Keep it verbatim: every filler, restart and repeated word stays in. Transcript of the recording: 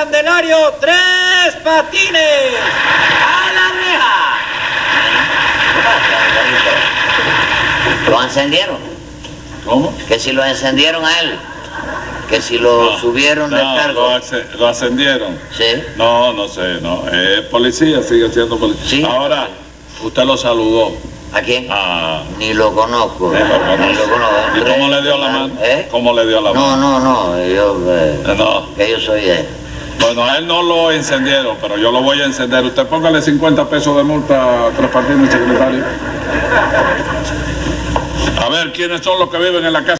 Candelario Tres Patines. ¡A la reja! ¿Lo encendieron? ¿Cómo? Que si lo encendieron a él. Que si lo No, subieron del no, cargo. Lo, asce- lo ascendieron. Sí. No, no sé, no. Es policía, sigue siendo policía. Sí. Ahora, usted lo saludó. ¿A quién? Ah, Ni lo conozco. Ni lo conozco. Ni lo conozco. ¿y cómo le dio la mano? ¿Eh? ¿Cómo le dio la No, mano? no, no. Yo, eh, No. que yo soy de... Bueno, a él no lo encendieron, pero yo lo voy a encender. Usted póngale cincuenta pesos de multa a Tres Patines, secretario. A ver, ¿quiénes son los que viven en la casa?